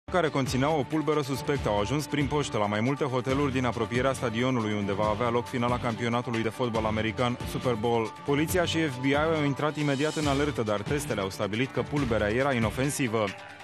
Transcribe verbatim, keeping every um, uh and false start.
care conțineau o pulberă suspectă au ajuns prin poștă la mai multe hoteluri din apropierea stadionului unde va avea loc finala campionatului de fotbal american Super Bowl. Poliția și F B I au intrat imediat în alertă, dar testele au stabilit că pulberea era inofensivă.